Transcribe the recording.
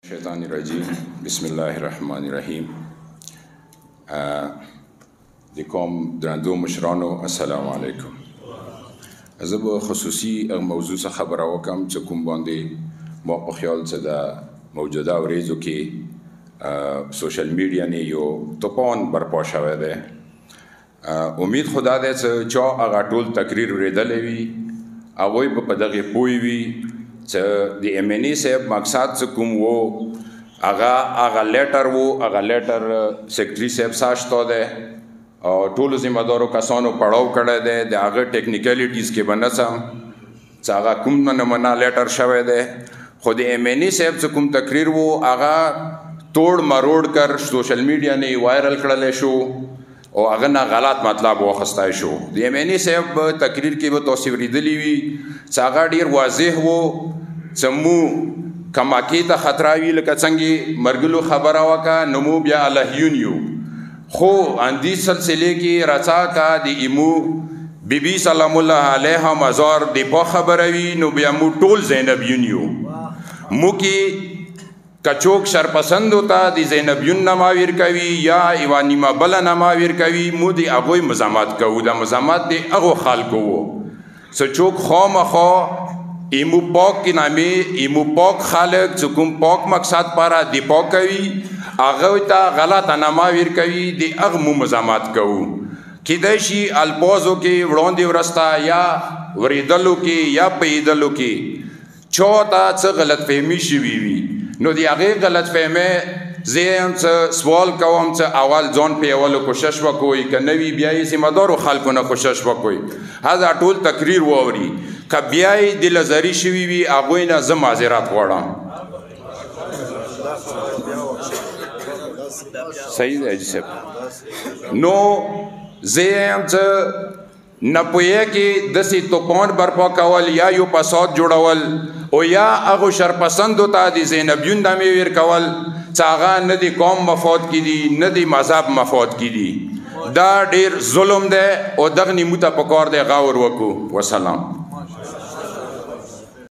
شیطان الرجیم بسم الله الرحمن الرحیم. د قوم درندو مشرانو السلام علیکم. زه به خصوصي موضوع څخه خبره وکم چې کوم باندې ما په خیال چې د موجوده ورځو کې سوشل میډیا نه یو توپان برپا شوی دی. امید خدا دی چې چا هغه ټول تقریر ورېدلی وي هغوی به په دغې پوه وي چې د ایم این ای صاحب مقصد څه کوم و هغه لیټر و هغه لیټر سیکرټري صاحب ساشته دی او ټولو ذمهدارو کسانو پړاو کړی دی د هغه ټیکنیکلیټیز کې به نه څم چې هغه کوم نمونه لیټر شوی دی خو د ایم این ای صاحب څه کوم تقریر و هغه توړ مروړ کر سوشل میډیا نه یې وایرل کړلی شو او هغه نه غلط مطلب واخیستی شو. د ایم این ای صاحب تقریر کې به تاسو اورېدلي وي چې هغه ډېر واضح و چې مو کماکې ته خطره وي لکه څنګه مرګلو خبره وکړه نو مو بیا الهیون یو خو اندې سلسلې کې رڅا کا د ایمو بی بی سلام الله علیها مزار د په خبره وي نو بیا مو ټول زینبیون یو مو کې کچوک شرپسند ہوتا دی زینبیون نماویر کوي یا ایوانیما بلا نماویر کوي مو دی اغوی مزامات کوو دا مزامات دی اغو خالکو سچوک خواہ مخوا ایمو پاک کی نامی ایمو پاک خالق چکم پاک مقصد پارا دی پاک کوي اغوی تا غلط نماویر کوي دی اغمو مزامات کوو کی دیشی الپوزو کی وڑوندی ورستا یا وریدلو کی یا پیدلو کی چوتا چه غلط فهمی شوی وی نو دی هغې غلط فهمۍ زه یم څه سوال کوم چې اول ځان پیولو کوشش وکوئ که نه وي بیا یې ذمهدارو خلکو نه کوشش وکوئ هذا ټول تقریر واوري که بیا یې دلزري شوي وي هغوی نه زه معذرت غواړم. صحیح دی حاجي صاحب. نو زه یم چې نه پوهېږي داسې توپان برپا کول یا یو فساد جوړول او یا هغو شرپسندو ته د زینبیون نامې ویر کول چې هغه نه د قوم مفاد کې دي نه د مذهب مفاد کې دي دا ډېر ظلم دی او دغه نیمو ته پکار دی غور وکړو. وسلام.